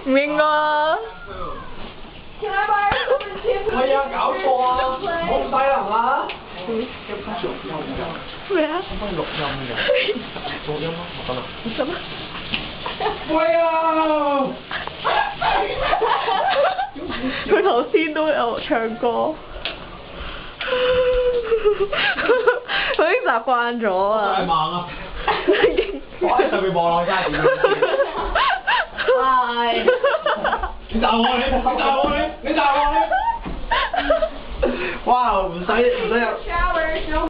唔應該啊！ 喂啊，搞錯啊！唔好咁低啦，係嘛？ 咩啊？ 可以錄音嘅，錄音咯，得啦。 得啦。 喂啊！ 佢頭先都有唱歌，佢已經習慣咗啊！ 太猛啊！我喺上面望落去真係點係。 你炸我你！你炸我你！你炸我你！哇！唔使入。